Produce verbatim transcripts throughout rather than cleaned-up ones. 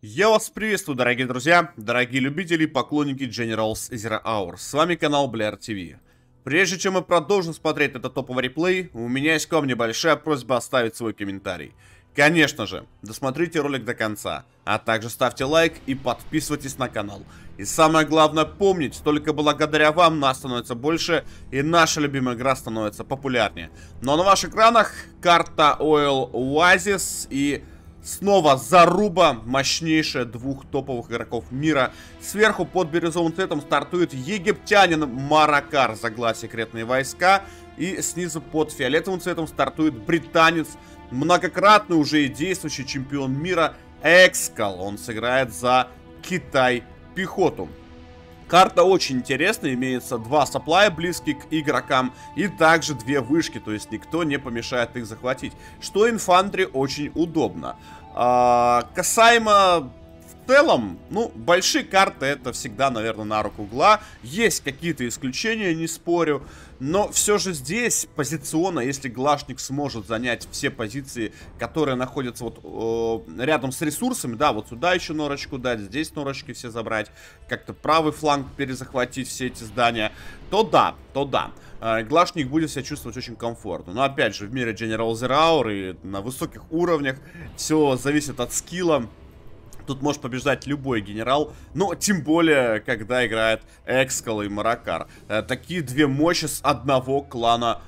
Я вас приветствую, дорогие друзья, дорогие любители и поклонники Generals Zero Hour. С вами канал Blair ти ви. Прежде чем мы продолжим смотреть этот топовый реплей, у меня есть к вам небольшая просьба оставить свой комментарий. Конечно же, досмотрите ролик до конца, а также ставьте лайк и подписывайтесь на канал. И самое главное, помните, только благодаря вам нас становится больше, и наша любимая игра становится популярнее. Но на ваших экранах карта Oil Oasis и... снова заруба, мощнейшая двух топовых игроков мира. Сверху под бирюзовым цветом стартует египтянин Маракар, загла секретные войска. И снизу под фиолетовым цветом стартует британец, многократный уже и действующий чемпион мира Экскал. Он сыграет за Китай пехоту. Карта очень интересная, имеется два саплая близкие к игрокам и также две вышки, то есть никто не помешает их захватить, что инфантри очень удобно. А, касаемо в целом, ну, большие карты это всегда, наверное, на руку угла, есть какие-то исключения, не спорю, но все же здесь позиционно, если глашник сможет занять все позиции, которые находятся вот э, рядом с ресурсами, да, вот сюда еще норочку дать, здесь норочки все забрать, как-то правый фланг перезахватить все эти здания, то да, то да. Э, глашник будет себя чувствовать очень комфортно. Но опять же, в мире General Zero Hour и на высоких уровнях все зависит от скилла. Тут может побеждать любой генерал, но тем более, когда играет Экскал и Маракар. Э, такие две мощи с одного клана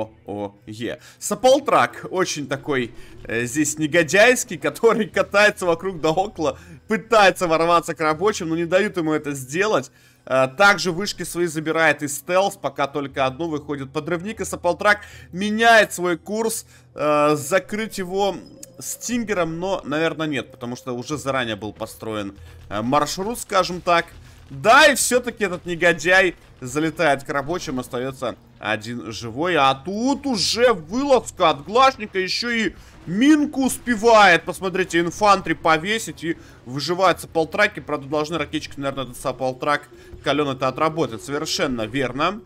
ООЕ. Саполтрак очень такой э, здесь негодяйский, который катается вокруг да около, пытается ворваться к рабочим, но не дают ему это сделать. Э, также вышки свои забирает и стелс, пока только одну выходит подрывник, и Саполтрак меняет свой курс, э, закрыть его... стингером, но, наверное, нет, потому что уже заранее был построен э, маршрут, скажем так. Да, и все-таки этот негодяй залетает к рабочим, остается один живой. А тут уже вылазка от глашника, еще и минку успевает, посмотрите, инфантри повесить и выживает саполтраки. Правда, должны ракетчики, наверное, этот саполтрак каленый-то отработать. Совершенно верно.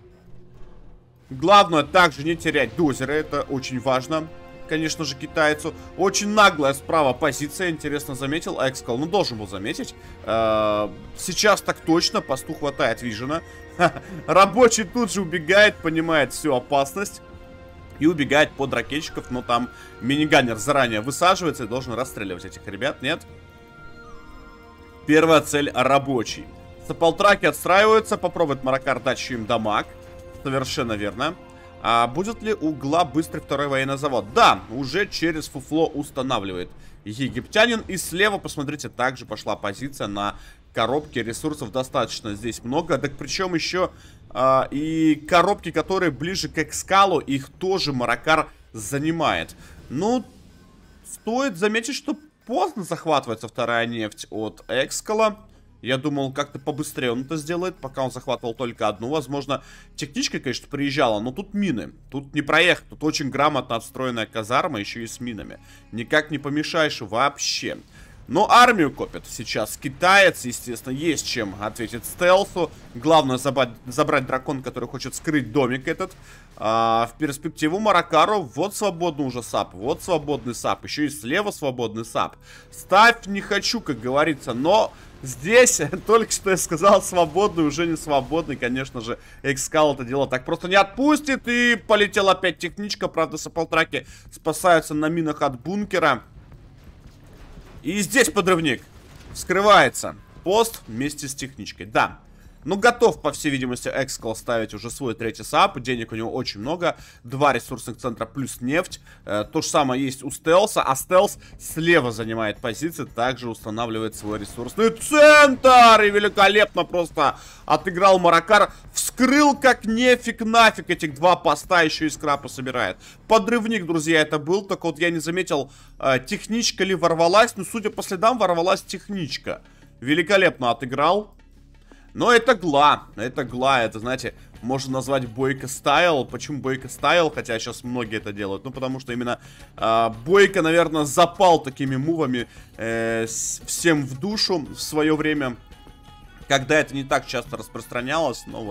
Главное также не терять дозеры, это очень важно. Конечно же, китайцу. Очень наглая справа позиция, интересно заметил Экскал. Ну, должен был заметить. Сейчас так точно, посту хватает вижена. Рабочий тут же убегает, понимает всю опасность. И убегает под ракетчиков, но там миниганер заранее высаживается и должен расстреливать этих ребят, нет? Первая цель рабочий. Саполтраки отстраиваются, попробует Маракар дать еще им дамаг. Совершенно верно. А будет ли угла быстрый второй военный завод? Да, уже через фуфло устанавливает египтянин. И слева, посмотрите, также пошла позиция на коробке. Ресурсов достаточно здесь много. Так причем еще а, и коробки, которые ближе к Экскалу, их тоже Маракар занимает. Ну, стоит заметить, что поздно захватывается вторая нефть от Экскала. Я думал, как-то побыстрее он это сделает, пока он захватывал только одну. Возможно, техничка, конечно, приезжала, но тут мины. Тут не проехать, тут очень грамотно отстроенная казарма, еще и с минами. Никак не помешаешь вообще. Но армию копят сейчас китаец, естественно, есть чем ответить стелсу. Главное забрать, забрать дракон, который хочет скрыть домик этот. А, в перспективу Маракару вот свободный уже сап, вот свободный сап, еще и слева свободный сап. Ставь не хочу, как говорится, но... Здесь, только что я сказал, свободный, уже не свободный, конечно же, Экскал это дело так просто не отпустит. И полетела опять техничка, правда, саполтраки спасаются на минах от бункера. И здесь подрывник скрывается. Пост вместе с техничкой, да. Ну, готов, по всей видимости, Экскал ставить уже свой третий сап. Денег у него очень много. Два ресурсных центра плюс нефть. Э, то же самое есть у стелса. А стелс слева занимает позиции. Также устанавливает свой ресурсный центр. И великолепно просто отыграл Маракар. Вскрыл как нефиг нафиг этих два поста. Еще и скрапа собирает. Подрывник, друзья, это был. Только вот я не заметил, э, техничка ли ворвалась. Но, судя по следам, ворвалась техничка. Великолепно отыграл. Но это гла, это гла, это, знаете, можно назвать Бойко стайл. Почему Бойко стайл? Хотя сейчас многие это делают. Ну, потому что именно э, Бойко, наверное, запал такими мувами э, всем в душу в свое время. Когда это не так часто распространялось, но вот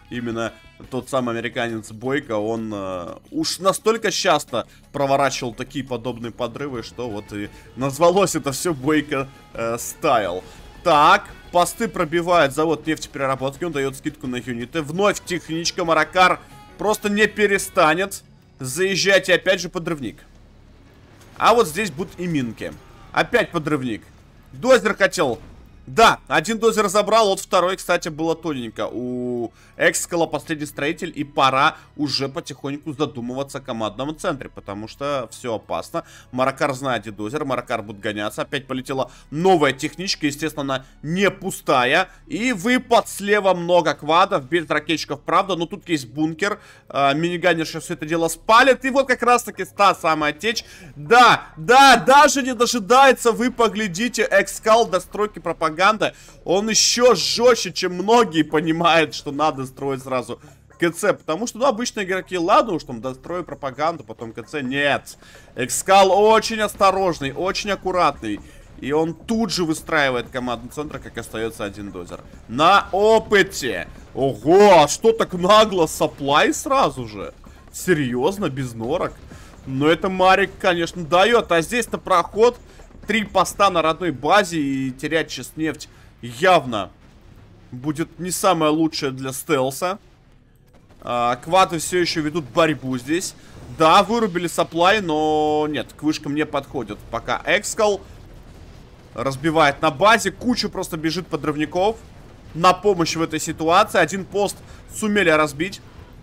именно тот самый американец Бойко, он э, уж настолько часто проворачивал такие подобные подрывы, что вот и назвалось это все Бойко э, стайл. Так, посты пробивает завод нефтепереработки, он дает скидку на юниты. Вновь техничка, Маракар просто не перестанет заезжать, и опять же подрывник. А вот здесь будут и минки. Опять подрывник. Дозер хотел... Да, один дозер забрал, вот второй, кстати, было тоненько. У Экскала последний строитель, и пора уже потихоньку задумываться о командном центре, потому что все опасно. Маракар знает, где дозер, Маракар будет гоняться. Опять полетела новая техничка, естественно, она не пустая. И выпад слева много квадов, без ракетчиков, правда, но тут есть бункер. А, миниганерша все это дело спалит, и вот как раз-таки та самая течь. Да, да, даже не дожидается, вы поглядите, Экскал до стройки пропаганды. Он еще жестче, чем многие понимают, что надо строить сразу КЦ. Потому что, ну, обычные игроки, ладно уж, там, дострою пропаганду, потом КЦ. Нет. Экскал очень осторожный, очень аккуратный. И он тут же выстраивает командный центр, как остается один дозер. На опыте. Ого, а что так нагло? Саплай сразу же? Серьезно, без норок? Но это Марик, конечно, дает. А здесь-то проход... Три поста на родной базе, и терять сейчас нефть явно будет не самое лучшее для стелса. А, квады все еще ведут борьбу здесь. Да, вырубили саплай, но нет, к вышкам не подходят. Пока Экскал разбивает на базе, кучу просто бежит подрывников на помощь в этой ситуации. Один пост сумели разбить.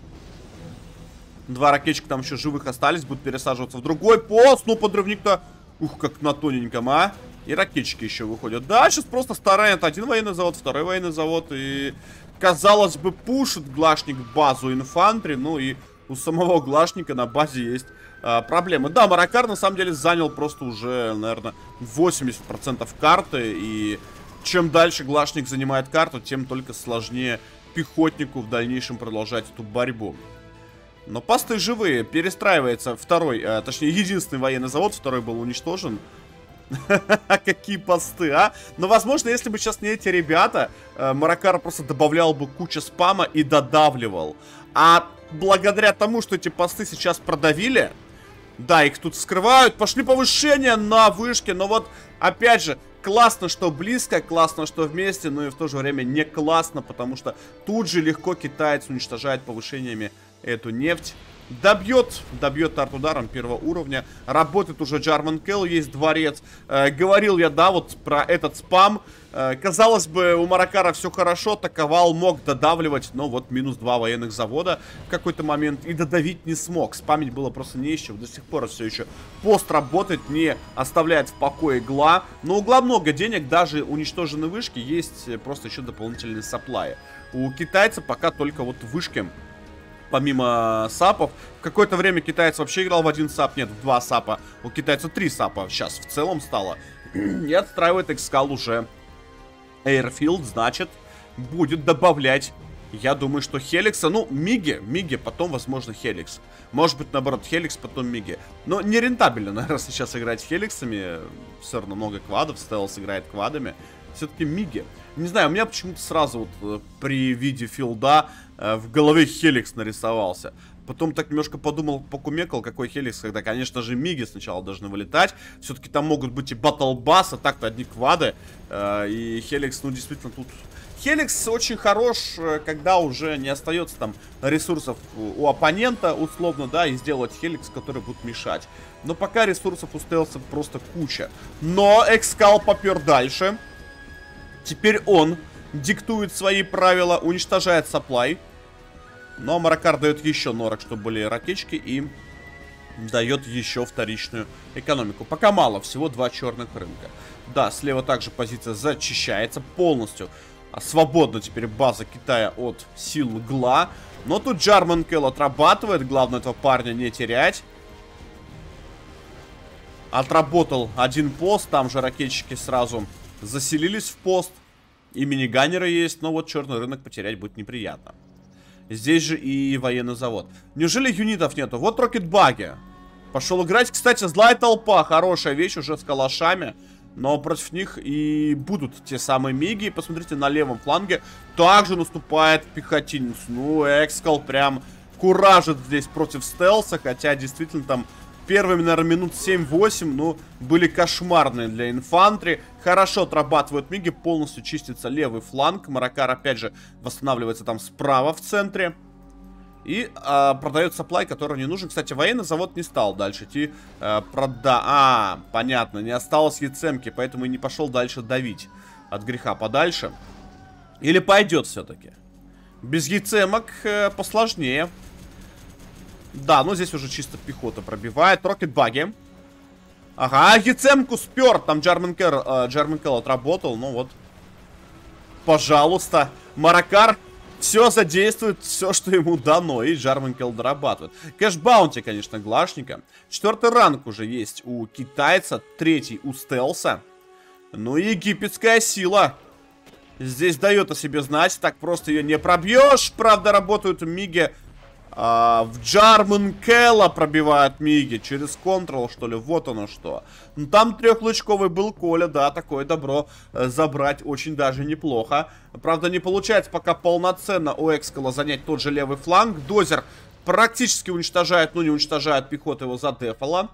Два ракетчика там еще живых остались, будут пересаживаться в другой пост. Ну, подрывник-то... Ух, как на тоненьком, а. И ракетчики еще выходят. Да, сейчас просто старает один военный завод, второй военный завод. И, казалось бы, пушит Глашник базу инфантри. Ну и у самого Глашника на базе есть а, проблемы. Да, Маракар на самом деле занял просто уже, наверное, восемьдесят процентов карты. И чем дальше Глашник занимает карту, тем только сложнее пехотнику в дальнейшем продолжать эту борьбу. Но посты живые, перестраивается второй, э, точнее, единственный военный завод, второй был уничтожен. Какие посты, а? Но, возможно, если бы сейчас не эти ребята, э, Маракар просто добавлял бы кучу спама и додавливал. А благодаря тому, что эти посты сейчас продавили, да, их тут скрывают, пошли повышения на вышке, но вот, опять же, классно, что близко, классно, что вместе, но и в то же время не классно, потому что тут же легко китаец уничтожает повышениями эту нефть. Добьет, добьет арт-ударом первого уровня. Работает уже Джарман Келл, есть дворец. Э, говорил я, да, вот про этот спам. Э, казалось бы, у Маракара все хорошо, атаковал, мог додавливать, но вот минус два военных завода в какой-то момент и додавить не смог. Спамить было просто не из чего. До сих пор все еще пост работает, не оставляет в покое игла. Но у угла много денег, даже уничтоженные вышки, есть просто еще дополнительные саплаи. У китайца пока только вот вышки. Помимо сапов, в какое-то время китаец вообще играл в один сап, нет, в два сапа. У китайца три сапа сейчас в целом стало. И отстраивает Экскал уже Airfield, значит, будет добавлять, я думаю, что Хеликса. Ну, Миги, Миги, потом, возможно, Хеликс. Может быть, наоборот, Хеликс, потом Миги. Но не рентабельно, наверное, сейчас играть Хеликсами. Все равно много квадов, Стелс играет квадами. Все-таки Миги. Не знаю, у меня почему-то сразу вот при виде филда э, в голове Хеликс нарисовался. Потом так немножко подумал, покумекал, какой Хеликс, когда, конечно же, Миги сначала должны вылетать. Все-таки там могут быть и батлбасс, а так-то одни квады. Э, и Хеликс, ну, действительно, тут... Хеликс очень хорош, когда уже не остается там ресурсов у оппонента, условно, да, и сделать Хеликс, который будет мешать. Но пока ресурсов у стелса просто куча. Но Экскал попер дальше. Теперь он диктует свои правила, уничтожает саплай. Но Маракар дает еще норок, чтобы были ракетчики, и дает еще вторичную экономику. Пока мало, всего два черных рынка. Да, слева также позиция зачищается полностью. А свободна теперь база Китая от сил Гла. Но тут Джарман Келл отрабатывает, главное этого парня не терять. Отработал один пост, там же ракетчики сразу заселились в пост. И миниганеры есть, но вот черный рынок потерять будет неприятно. Здесь же и военный завод. Неужели юнитов нету? Вот Рокетбаги. Пошел играть. Кстати, злая толпа. Хорошая вещь уже с калашами. Но против них и будут те самые миги. И посмотрите, на левом фланге также наступает пехотинец. Ну, Экскал прям куражит здесь против стелса. Хотя, действительно, там первыми, наверное, минут семь-восемь, ну, были кошмарные для инфантри. Хорошо отрабатывают миги, полностью чистится левый фланг. Маракар, опять же, восстанавливается там справа в центре. И э, продает сапплай, который не нужен. Кстати, военный завод не стал дальше идти. Э, прода... А, понятно, не осталось яцемки, поэтому и не пошел дальше давить от греха подальше. Или пойдет все-таки. Без яцемок э, посложнее. Да, ну здесь уже чисто пехота пробивает. Рокетбаги. Ага, яцемку спер. Там Джарменкел э, отработал. Ну вот. Пожалуйста. Маракар все задействует, все, что ему дано. И Джарменкел дорабатывает. Кэш-баунти, конечно, глашника. Четвертый ранг уже есть у китайца. Третий у стелса. Ну и египетская сила здесь дает о себе знать. Так просто ее не пробьешь. Правда, работают миги. А, в Джарменкела пробивают миги. Через контрол, что ли. Вот оно что. Ну, там трехлучковый был Коля. Да, такое добро э, забрать очень даже неплохо. Правда, не получается пока полноценно у Экскала занять тот же левый фланг. Дозер практически уничтожает, ну не уничтожает пехоту, его задефала.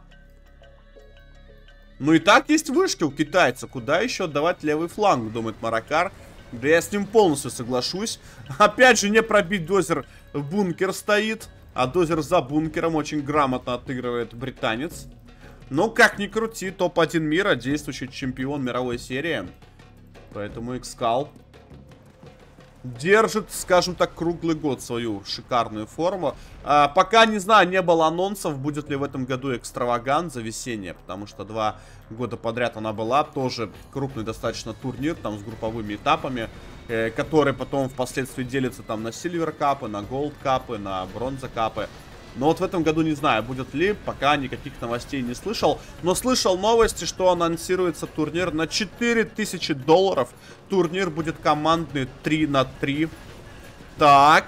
Ну и так есть вышки у китайца. Куда еще отдавать левый фланг, думает Маракар. Да я с ним полностью соглашусь. Опять же, не пробить дозер. Бункер стоит. А дозер за бункером очень грамотно отыгрывает британец. Но как ни крути, топ один мира, действующий чемпион мировой серии. Поэтому Экскал держит, скажем так, круглый год свою шикарную форму. А, пока, не знаю, не было анонсов, будет ли в этом году экстраваганза весенняя, потому что два года подряд она была. Тоже крупный достаточно турнир, там, с групповыми этапами, э, которые потом впоследствии делятся там на сильвер-капы, на голд-капы, на бронза-капы. Но вот в этом году не знаю, будет ли, пока никаких новостей не слышал. Но слышал новости, что анонсируется турнир на четыре тысячи долларов. Турнир будет командный три на три. Так.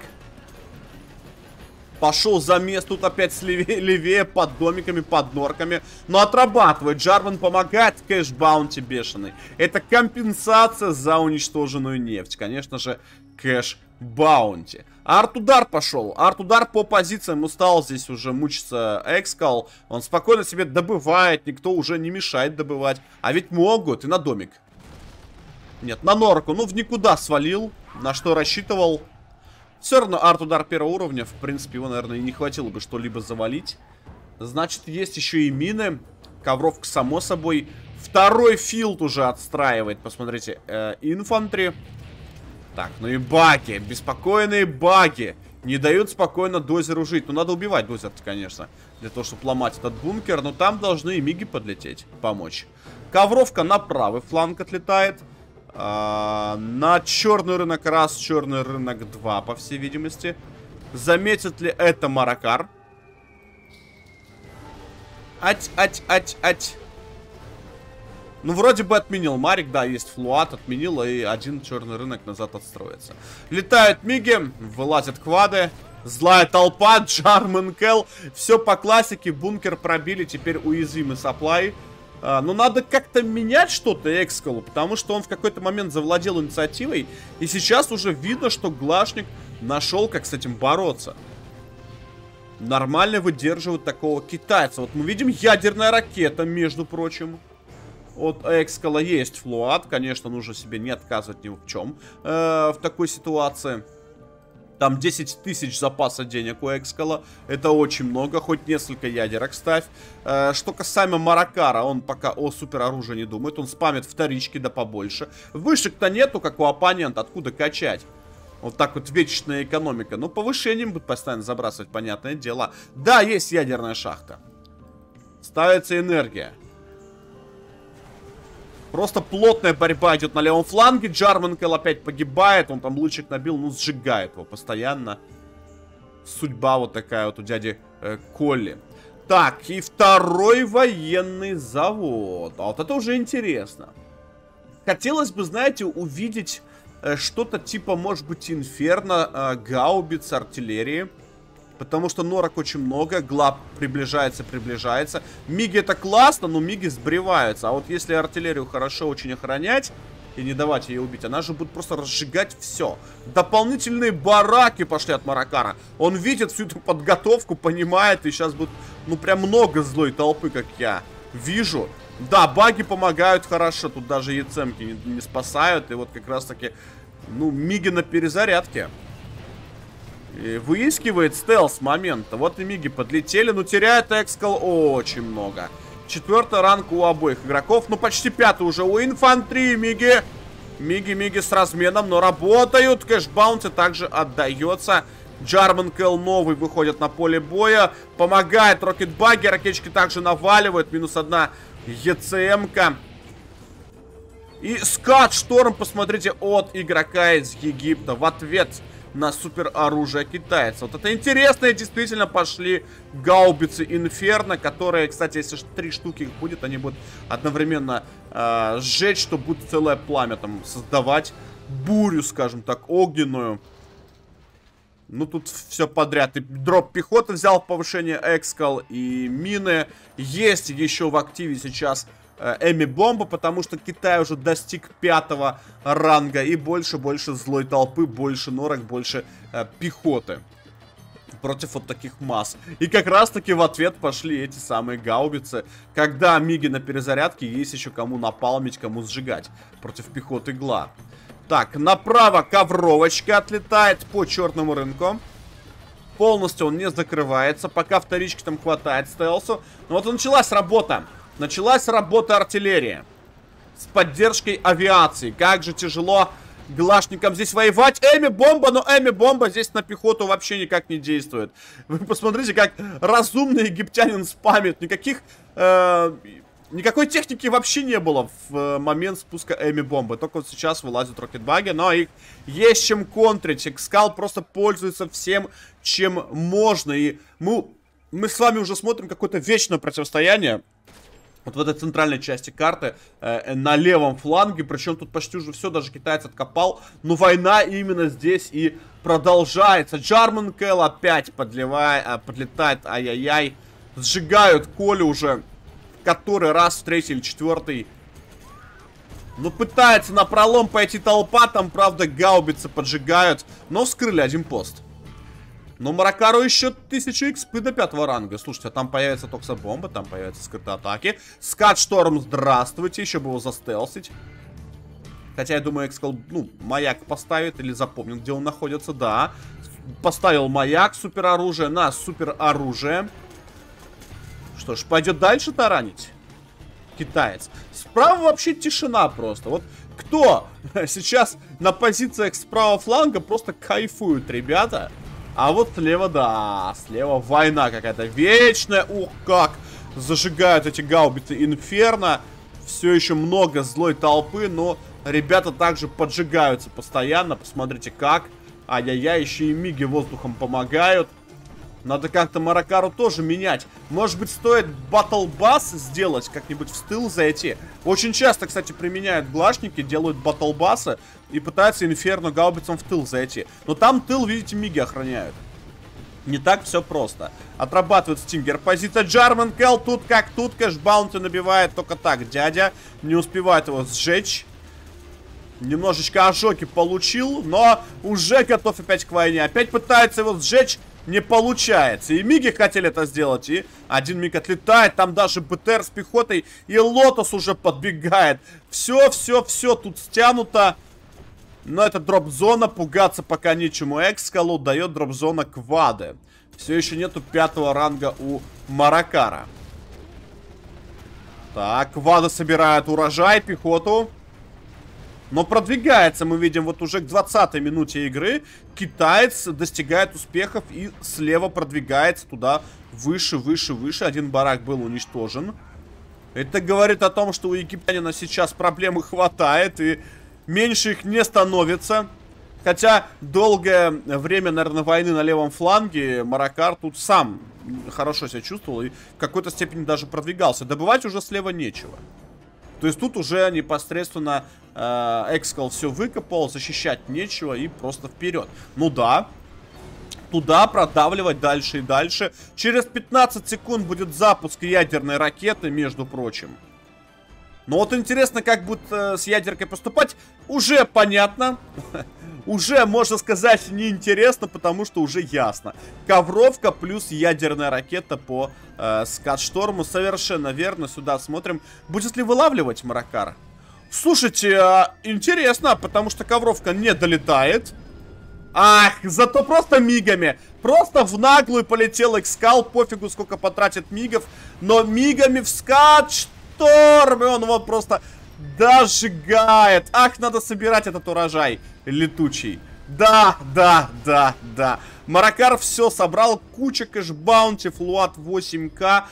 Пошел замес, тут опять левее, левее, под домиками, под норками. Но отрабатывает, Джарван помогает, кэш-баунти бешеный. Это компенсация за уничтоженную нефть. Конечно же, кэш-баунти. Арт-удар пошел. Арт-удар по позициям. Устал здесь уже мучиться Экскал. Он спокойно себе добывает. Никто уже не мешает добывать. А ведь могут. И на домик. Нет, на норку. Ну, в никуда свалил. На что рассчитывал. Все равно арт-удар первого уровня. В принципе, его, наверное, и не хватило бы что-либо завалить. Значит, есть еще и мины. Ковровка, само собой. Второй филд уже отстраивает. Посмотрите. Э, инфантри. Так, ну и баги, беспокойные баги. Не дают спокойно дозеру жить. Ну, надо убивать дозер, конечно, для того, чтобы ломать этот бункер. Но там должны и миги подлететь, помочь. Ковровка на правый фланг отлетает. А, на черный рынок раз, черный рынок два, по всей видимости. Заметит ли это Маракар? Ать, ать, ать, ать. Ну, вроде бы отменил Марик, да, есть флуат, отменил, и один черный рынок назад отстроится. Летают миги, вылазят квады, злая толпа, Джарменкел, все по классике, бункер пробили, теперь уязвимый сапплай. А, но надо как-то менять что-то Экскалу, потому что он в какой-то момент завладел инициативой, и сейчас уже видно, что Глашник нашел, как с этим бороться. Нормально выдерживают такого китайца. Вот мы видим ядерная ракета, между прочим. От Экскала есть флуат. Конечно, нужно себе не отказывать ни в чем э, в такой ситуации. Там десять тысяч запаса денег у Экскала. Это очень много. Хоть несколько ядерок ставь. Э, что касаемо Маракара, он пока о супероружии не думает. Он спамит вторички, да побольше. Вышек-то нету, как у оппонента. Откуда качать? Вот так вот вечная экономика. Ну, повышением будет постоянно забрасывать, понятное дело. Да, есть ядерная шахта. Ставится энергия. Просто плотная борьба идет на левом фланге. Джарменкел опять погибает. Он там лучик набил, ну сжигает его постоянно. Судьба вот такая вот у дяди э, Колли. Так, и второй военный завод. А вот это уже интересно. Хотелось бы, знаете, увидеть э, что-то типа, может быть, инферно, э, гаубиц, артиллерии. Потому что норок очень много, глаб приближается, приближается. Миги это классно, но миги сбриваются. А вот если артиллерию хорошо очень охранять и не давать ей убить, она же будет просто разжигать все. Дополнительные бараки пошли от Маракара. Он видит всю эту подготовку, понимает, и сейчас будет, ну, прям много злой толпы, как я вижу. Да, баги помогают хорошо, тут даже ецемки не, не спасают. И вот как раз таки, ну, миги на перезарядке. И выискивает стелс момента. Вот и миги подлетели, но теряет экскал очень много. Четвертый ранг у обоих игроков, ну почти пятый уже у инфантрии. Миги, миги, миги с разменом, но работают. Кэш-баунти также отдается. Джарман Кэл новый выходит на поле боя. Помогает рокетбаги, ракетчики также наваливают. Минус одна ЕЦМ-ка. И скат шторм, посмотрите, от игрока из Египта в ответ на супер оружие китайцев. Вот это интересно, и действительно пошли гаубицы Инферно, которые, кстати, если три штуки их будет, они будут одновременно э, сжечь, что будет целое пламя там создавать, бурю, скажем так, огненную. Ну, тут все подряд. И дроп пехоты взял повышение экскал, и мины. Есть еще в активе сейчас Эми бомба, потому что Китай уже достиг пятого ранга. И больше-больше злой толпы, больше норок, больше э, пехоты. Против вот таких масс. И как раз-таки в ответ пошли эти самые гаубицы. Когда миги на перезарядке, есть еще кому напалмить, кому сжигать. Против пехоты Гла. Так, направо ковровочка отлетает по черному рынку. Полностью он не закрывается, пока вторички там хватает стелсу. Но вот и началась работа. Началась работа артиллерии. С поддержкой авиации. Как же тяжело глашникам здесь воевать. Эми-бомба, но Эми-бомба здесь на пехоту вообще никак не действует. Вы посмотрите, как разумный египтянин спамит. Никаких... Э Никакой техники вообще не было в э, момент спуска Эми-бомбы. Только вот сейчас вылазят рокетбаги, но их есть чем контрить. Экскал просто пользуется всем, чем можно. И мы, мы с вами уже смотрим какое-то вечное противостояние. Вот в этой центральной части карты, э, на левом фланге. Причем тут почти уже все, даже китаец откопал. Но война именно здесь и продолжается. Джарман Кэл опять подливает, э, подлетает, ай-яй-яй. Сжигают Колю уже... Который раз, в третий или четвертый. Ну, пытается на пролом пойти толпа. Там, правда, гаубицы поджигают. Но вскрыли один пост. Но Маракару еще тысяча экспы до пятого ранга. Слушайте, а там появится токсобомба, там появятся скрытые атаки. Скат Шторм, здравствуйте. Еще бы его застелсить. Хотя, я думаю, Экскал, ну, маяк поставит или запомнит, где он находится. Да. Поставил маяк, супероружие на супероружие. Что ж, пойдет дальше таранить китаец. Справа вообще тишина просто. Вот кто сейчас на позициях с правого фланга просто кайфуют, ребята. А вот слева, да, слева война какая-то вечная. Ух, как зажигают эти гаубицы Инферно. Все еще много злой толпы, но ребята также поджигаются постоянно. Посмотрите как. Ай-яй-яй, еще и миги воздухом помогают. Надо как-то Маракару тоже менять. Может быть, стоит батлбас сделать, как-нибудь в стыл зайти. Очень часто, кстати, применяют глашники, делают батлбасы и пытаются Инферно гаубицам в тыл зайти. Но там тыл, видите, миги охраняют. Не так все просто. Отрабатывает Стингер. Позиция Джарман Кэл. Тут как тут. Кэш-баунти набивает только так. Дядя не успевает его сжечь. Немножечко ожоги получил, но уже готов опять к войне. Опять пытается его сжечь. Не получается. И миги хотели это сделать. И один миг отлетает. Там даже БТР с пехотой. И Лотос уже подбегает. Все, все, все тут стянуто. Но это дроп-зона. Пугаться пока нечему. Экскалу дает дроп-зона квады. Все еще нету пятого ранга у Маракара. Так, квады собирают урожай, пехоту. Но продвигается, мы видим, вот уже к двадцатой минуте игры китаец достигает успехов и слева продвигается туда выше, выше, выше. Один барак был уничтожен. Это говорит о том, что у египтянина сейчас проблемы хватает и меньше их не становится. Хотя долгое время, наверное, войны на левом фланге Маракар тут сам хорошо себя чувствовал и в какой-то степени даже продвигался. Добывать уже слева нечего. То есть тут уже непосредственно э, Экскал все выкопал, защищать нечего и просто вперед. Ну да, туда продавливать дальше и дальше. Через пятнадцать секунд будет запуск ядерной ракеты, между прочим. Но вот интересно, как будет э, с ядеркой поступать, уже понятно. Уже, можно сказать, неинтересно, потому что уже ясно. Ковровка плюс ядерная ракета по э, Скатшторму. Совершенно верно, сюда смотрим. Будет ли вылавливать Маракар? Слушайте, э, интересно, потому что ковровка не долетает. Ах, зато просто мигами. Просто в наглую полетел Экскал. Пофигу, сколько потратит мигов. Но мигами в Скатшторм. И он его просто дожигает. Ах, надо собирать этот урожай летучий. Да, да, да, да. Маракар все собрал. Куча кэш-баунти, флуат восемь ка.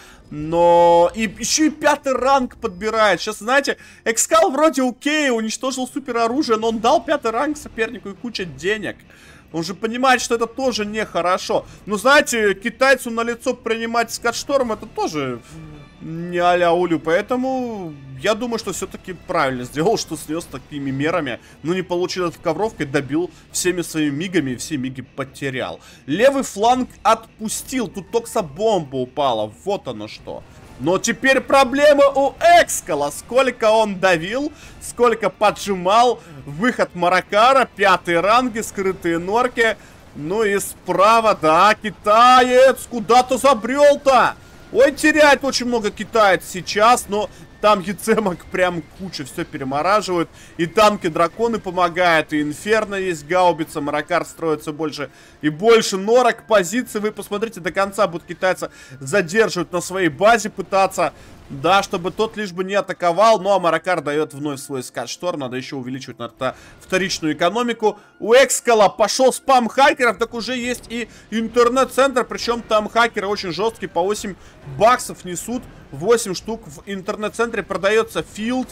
Но и еще и пятый ранг подбирает. Сейчас, знаете, Экскал вроде окей, уничтожил супер оружие, но он дал пятый ранг сопернику и куча денег. Он же понимает, что это тоже нехорошо. Но, знаете, китайцу на лицо принимать Скатшторм, это тоже не а-ля улю. Поэтому я думаю, что все-таки правильно сделал, что снес такими мерами. Ну, не получил это ковровкой, добил всеми своими мигами и все миги потерял. Левый фланг отпустил. Тут токсобомба упала. Вот оно что. Но теперь проблема у Экскала. Сколько он давил, сколько поджимал. Выход Маракара, пятые ранги, скрытые норки. Ну и справа, да, китаец. Куда-то забрел-то. Ой, теряет очень много китаец сейчас, но там Ецемок прям куча, все перемораживают. И танки-драконы помогают, и Инферно есть, гаубица, Маракар строится больше и больше. Норок, позиции, вы посмотрите, до конца будут китайца задерживать на своей базе, пытаться, да, чтобы тот лишь бы не атаковал. Ну, а Маракар дает вновь свой Скатшторм, надо еще увеличивать на это вторичную экономику. У Экскала пошел спам хакеров, так уже есть и интернет-центр, причем там хакеры очень жесткие, по восемь баксов несут. восемь штук в интернет-центре продается филд.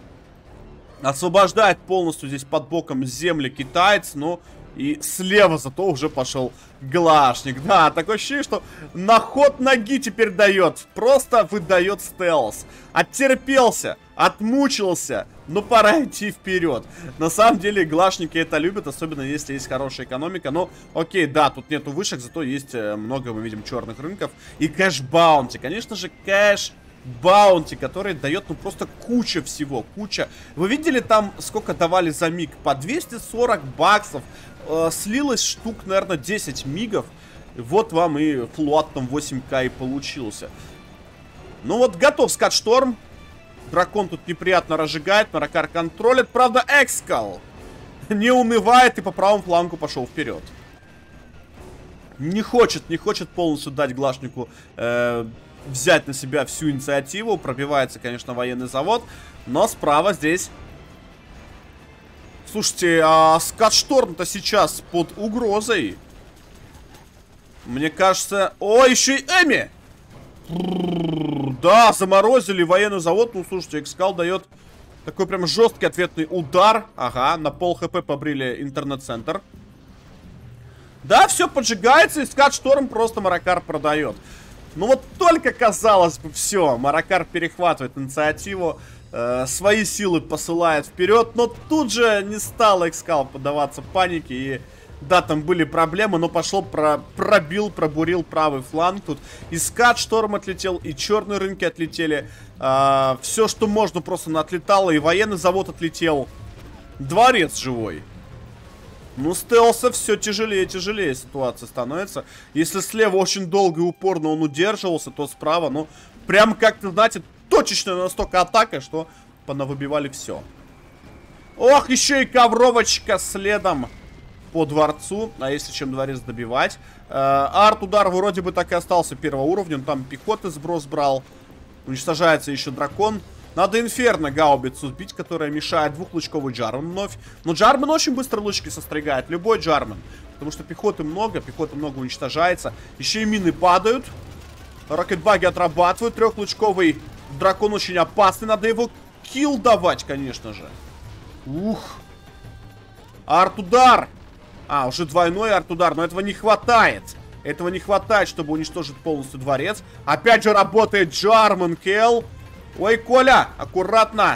Освобождает полностью здесь под боком земли китаец. Ну и слева зато уже пошел глашник. Да, такое ощущение, что на ход ноги теперь дает. Просто выдает стелс. Оттерпелся, отмучился. Но пора идти вперед. На самом деле глашники это любят, особенно если есть хорошая экономика. Но окей, да, тут нету вышек, зато есть много, мы видим, черных рынков. И кэш-баунти. Конечно же, кэш баунти, который дает, ну, просто куча всего, куча. Вы видели там, сколько давали за миг? По двести сорок баксов. Э, слилось штук, наверное, десять мигов. Вот вам и флуат там восемь ка и получился. Ну вот, готов Скатшторм. Дракон тут неприятно разжигает, Маракар контролит. Правда, Экскал не унывает и по правому флангу пошел вперед. Не хочет, не хочет полностью дать глашнику э, взять на себя всю инициативу. Пробивается, конечно, военный завод. Но справа здесь... Слушайте, а Скатшторм-то сейчас под угрозой. Мне кажется... О, еще и Эми! Да, заморозили военный завод. Ну, слушайте, Экскал дает такой прям жесткий ответный удар. Ага, на пол хп побрили интернет-центр. Да, все поджигается, и Скатшторм просто Маракар продает. Ну вот только, казалось бы, все, Маракар перехватывает инициативу, э, свои силы посылает вперед, но тут же не стал Экскал поддаваться панике, и да, там были проблемы, но пошел, про, пробил, пробурил правый фланг, тут и Скатшторм отлетел, и черные рынки отлетели, э, все, что можно, просто отлетало, и военный завод отлетел, дворец живой. Ну, стелса все тяжелее и тяжелее ситуация становится. Если слева очень долго и упорно он удерживался, то справа, ну, прям как-то, знаете, точечная настолько атака, что понавыбивали все. Ох, еще и ковровочка следом по дворцу. А если чем дворец добивать? Э, арт-удар вроде бы так и остался первого уровня. Там пехоты сброс брал. Уничтожается еще дракон. Надо Инферно гаубицу сбить, которая мешает. Двухлучковый Джарман вновь. Но Джарман очень быстро лучки состригает. Любой Джарман. Потому что пехоты много. Пехоты много уничтожается. Еще и мины падают. Рокетбаги отрабатывают. Трехлучковый дракон очень опасный. Надо его килл давать, конечно же. Ух. Арт-удар. А, уже двойной арт-удар. Но этого не хватает. Этого не хватает, чтобы уничтожить полностью дворец. Опять же работает Джарман Келл. Ой, Коля, аккуратно.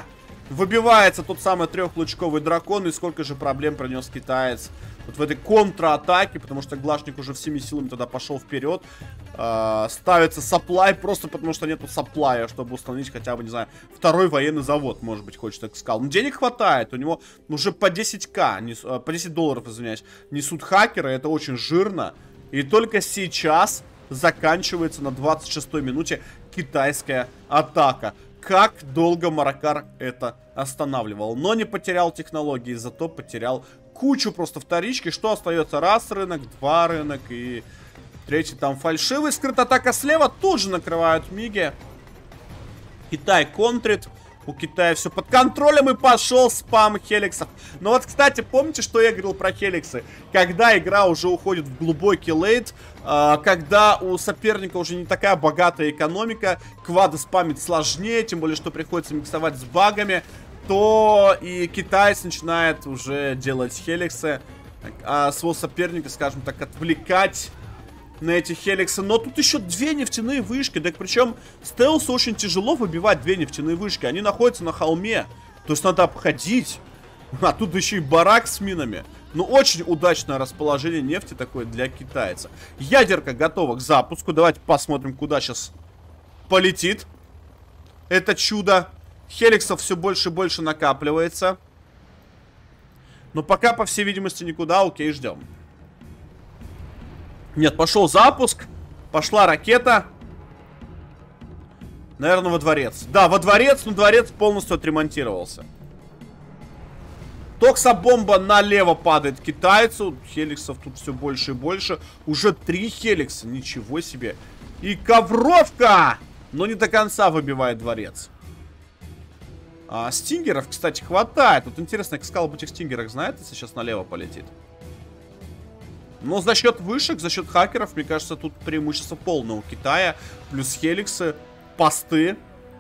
Выбивается тот самый трехлучковый дракон, и сколько же проблем принес китаец вот в этой контратаке, потому что Глашник уже всеми силами тогда пошел вперед. Э, ставится сапплай, просто потому что нету сапплая, чтобы установить хотя бы, не знаю, второй военный завод, может быть, хочет так сказать. Но денег хватает, у него уже по десять ка, нес, по десять долларов, извиняюсь, несут хакеры, это очень жирно. И только сейчас заканчивается на двадцать шестой минуте китайская атака. Как долго Маракар это останавливал. Но не потерял технологии, зато потерял кучу просто вторички. Что остается? Раз рынок, два рынок и третий там фальшивый. Скрытая атака слева. Тут же накрывают миги. Китай контрит. У Китая все под контролем и пошел спам хеликсов. Но вот, кстати, помните, что я говорил про хеликсы? Когда игра уже уходит в глубокий лейт, э, когда у соперника уже не такая богатая экономика, квады спамить сложнее, тем более, что приходится миксовать с багами, то и китаец начинает уже делать хеликсы, а своего соперника, скажем так, отвлекать на эти хеликсы. Но тут еще две нефтяные вышки. Так причем стелсу очень тяжело выбивать две нефтяные вышки. Они находятся на холме. То есть надо обходить. А тут еще и барак с минами. Ну, очень удачное расположение нефти такое для китайца. Ядерка готова к запуску. Давайте посмотрим, куда сейчас полетит это чудо. Хеликсов все больше и больше накапливается. Но пока, по всей видимости, никуда. Окей, ждем. Нет, пошел запуск. Пошла ракета. Наверное, во дворец. Да, во дворец, но дворец полностью отремонтировался. Токсобомба налево падает китайцу. Хеликсов тут все больше и больше. Уже три хеликса. Ничего себе. И ковровка! Но не до конца выбивает дворец. А, стингеров, кстати, хватает. Вот интересно, как сказал об этих стингерах знает, если сейчас налево полетит. Но за счет вышек, за счет хакеров, мне кажется, тут преимущество полное у Китая. Плюс хеликсы, посты.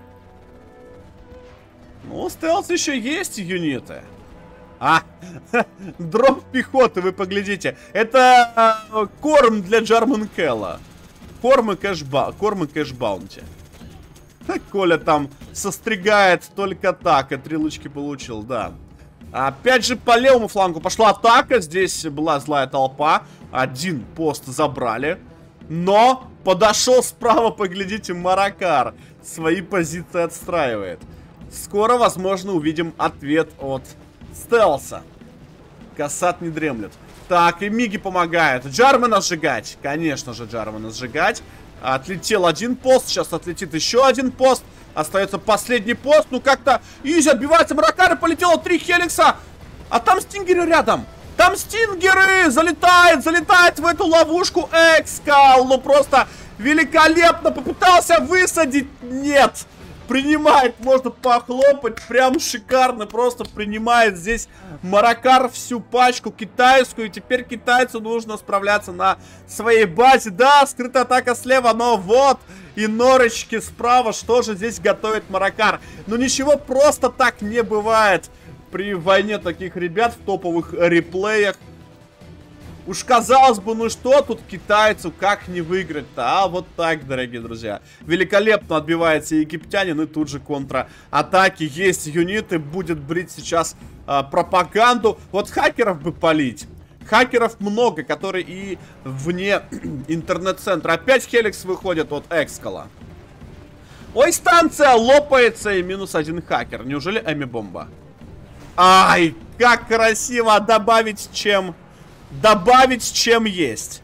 Ну, стелс еще есть юниты. А, дроп пехоты, вы поглядите. Это э, корм для Джарманкелла. Корм и кэшба, корм и кэшбаунти. Коля там состригает только так, и три лучки получил, да. Опять же, по левому флангу пошла атака. Здесь была злая толпа. Один пост забрали. Но подошел справа, поглядите, Маракар. Свои позиции отстраивает. Скоро, возможно, увидим ответ от стелса. Кассат не дремлет. Так, и миги помогают. Джармана сжигать. Конечно же, Джармана сжигать. Отлетел один пост. Сейчас отлетит еще один пост. Остается последний пост. Ну как-то изи отбивается Маракар. И полетело три хеликса. А там стингеры рядом. Там стингеры. Залетает, залетает в эту ловушку Экскал. Ну просто великолепно. Попытался высадить. Нет. Принимает, можно похлопать. Прям шикарно. Просто принимает здесь Маракар всю пачку китайскую. И теперь китайцу нужно справляться на своей базе. Да, скрытая атака слева, но вот и норочки справа. Что же здесь готовит Маракар? Ну ничего просто так не бывает при войне таких ребят в топовых реплеях. Уж казалось бы, ну что тут китайцу, как не выиграть-то? А вот так, дорогие друзья. Великолепно отбивается египтянин, и тут же контратаки. Есть юниты, будет брить сейчас а, пропаганду. Вот хакеров бы палить. Хакеров много, которые и вне интернет-центра. Опять Хеликс выходит от Экскала. Ой, станция лопается, и минус один хакер. Неужели Эми-бомба? Ай, как красиво добавить чем... Добавить, чем есть.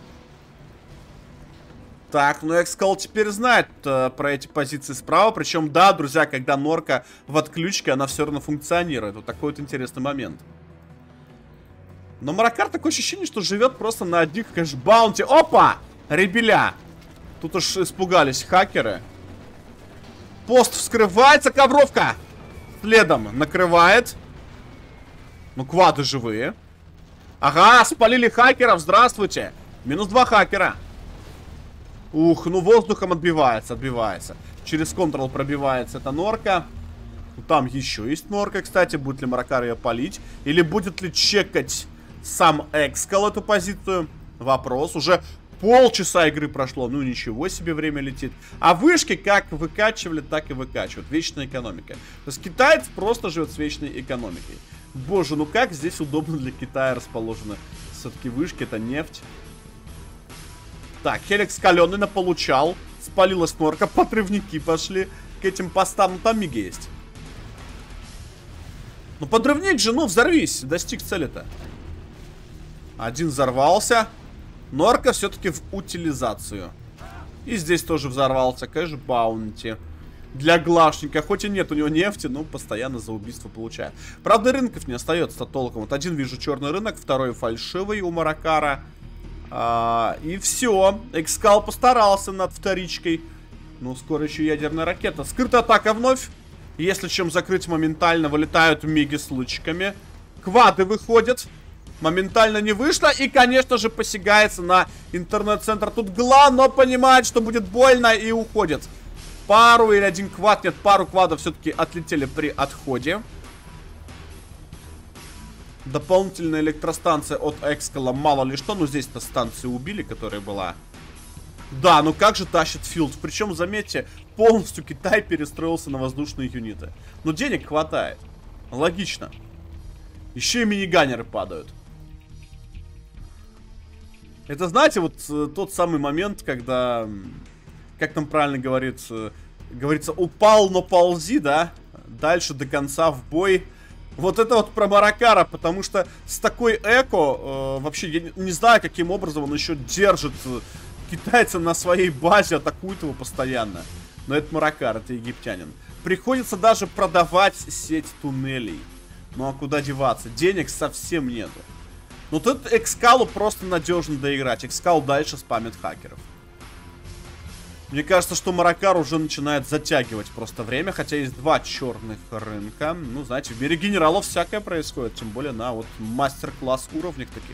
Так, ну Экскал теперь знает э, про эти позиции справа. Причем, да, друзья, когда норка в отключке, она все равно функционирует. Вот такой вот интересный момент. Но Маракар такое ощущение, что живет просто на одних кэшбаунти. Опа! Ребеля. Тут уж испугались хакеры. Пост вскрывается, ковровка. Следом накрывает. Ну, квады живые. Ага, спалили хакеров, здравствуйте. Минус два хакера. Ух, ну воздухом отбивается, отбивается. Через контрол пробивается эта норка. Там еще есть норка, кстати. Будет ли Маракар ее палить? Или будет ли чекать сам Экскал эту позицию? Вопрос. Уже Полчаса игры прошло, ну ничего себе, время летит. А вышки как выкачивали, так и выкачивают. Вечная экономика. То есть китаец просто живет с вечной экономикой. Боже, ну как здесь удобно для Китая расположены все-таки вышки, это нефть. Так, Хеликс каленый наполучал. Спалилась норка, подрывники пошли к этим постам. Ну там миги есть. Ну подрывник же, ну взорвись, достиг цели-то. Один взорвался. Норка все-таки в утилизацию. И здесь тоже взорвался кэш баунти. Для глашника, хоть и нет у него нефти, но постоянно за убийство получает. Правда, рынков не остается толком. Вот один вижу черный рынок, второй фальшивый у Маракара. А, и все. Экскал постарался над вторичкой. Ну, скоро еще ядерная ракета. Скрытая атака вновь. Если чем закрыть, моментально вылетают миги с лучиками. Квады выходят. Моментально не вышло. И, конечно же, посягается на интернет-центр. Тут Гла, но понимает, что будет больно, и уходит. Пару или один квад, нет, пару квадов все-таки отлетели при отходе. Дополнительная электростанция от Экскала, мало ли что. Ну, здесь-то станцию убили, которая была. Да, ну как же тащит филд. Причем, заметьте, полностью Китай перестроился на воздушные юниты. Но денег хватает. Логично. Еще и миниганеры падают. Это, знаете, вот э, тот самый момент, когда... Как там правильно говорится, говорится, упал, но ползи, да? Дальше до конца в бой. Вот это вот про Маракара, потому что с такой эко, э, вообще, я не, не знаю, каким образом он еще держит э, китайца на своей базе, атакует его постоянно. Но это Маракар, это египтянин. Приходится даже продавать сеть туннелей. Ну а куда деваться? Денег совсем нету. Но тут Экскалу просто надежно доиграть. Экскал дальше спамит хакеров. Мне кажется, что Маракар уже начинает затягивать просто время, хотя есть два черных рынка. Ну, знаете, в мире генералов всякое происходит, тем более на вот мастер-класс уровнях таких.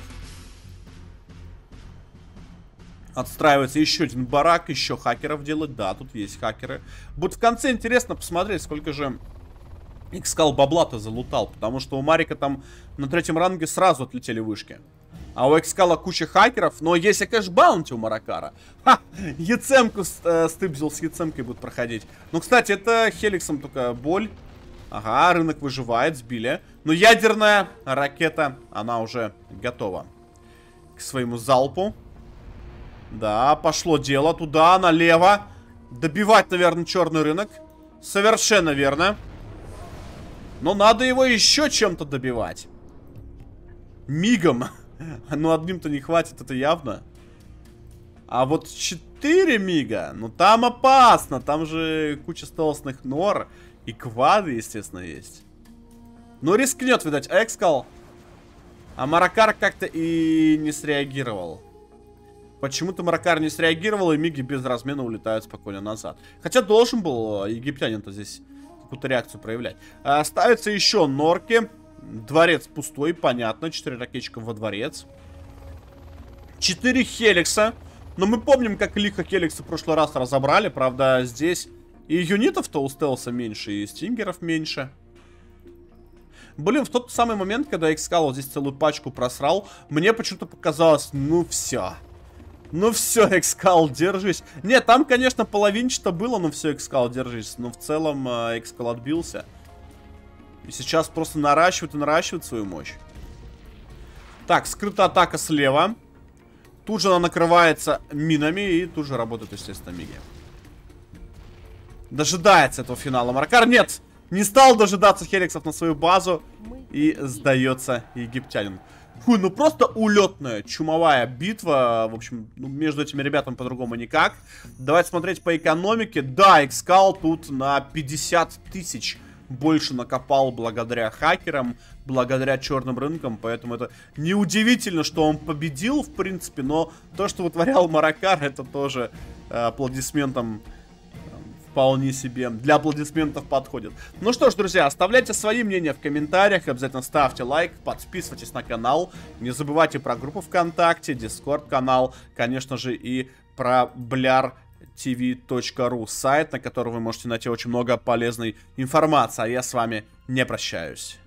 Отстраивается еще один барак, еще хакеров делать. Да, тут есть хакеры. Будет в конце интересно посмотреть, сколько же Экскал бабла-то залутал, потому что у Марика там на третьем ранге сразу отлетели вышки. А у Экскала куча хакеров, но есть кэш баунти у Маракара. Ха! Ецемку э, стыбзил с Ецемкой будет проходить. Ну, кстати, это Хеликсом только боль. Ага, рынок выживает, сбили. Но ядерная ракета, она уже готова к своему залпу. Да, пошло дело. Туда, налево. Добивать, наверное, черный рынок. Совершенно верно. Но надо его еще чем-то добивать. Мигом. Ну, одним-то не хватит, это явно. А вот четыре мига, ну там опасно. Там же куча стелсных нор. И квады, естественно, есть. Ну, рискнет, видать, Экскал. А Маракар как-то и не среагировал. Почему-то Маракар не среагировал, и миги без размена улетают спокойно назад. Хотя должен был египтянин-то здесь какую-то реакцию проявлять. А, ставятся еще норки. Дворец пустой, понятно. Четыре ракетчика во дворец. Четыре Хеликса. Но мы помним, как лихо Хеликса в прошлый раз разобрали. Правда, здесь и юнитов-то у стелса меньше, и стингеров меньше. Блин, в тот самый момент, когда Экскал здесь целую пачку просрал, мне почему-то показалось, ну все. Ну все, Экскал, держись. Нет, там, конечно, половинчато было, но все, Экскал, держись. Но в целом Экскал отбился. И сейчас просто наращивает и наращивает свою мощь. Так, скрытая атака слева. Тут же она накрывается минами. И тут же работает, естественно, миги. Дожидается этого финала Маракар. Нет! Не стал дожидаться Хеликсов на свою базу. И сдается египтянин. Фу, ну просто улетная, чумовая битва. В общем, ну, между этими ребятами по-другому никак. Давайте смотреть по экономике. Да, Экскал тут на пятьдесят тысяч больше накопал благодаря хакерам, благодаря черным рынкам, поэтому это неудивительно, что он победил, в принципе, но то, что вытворял Маракар, это тоже э, аплодисментом э, вполне себе, для аплодисментов подходит. Ну что ж, друзья, оставляйте свои мнения в комментариях, обязательно ставьте лайк, подписывайтесь на канал, не забывайте про группу ВКонтакте, Дискорд канал, конечно же, и про Бляр ти ви точка ру, сайт, на котором вы можете найти очень много полезной информации. А я с вами не прощаюсь.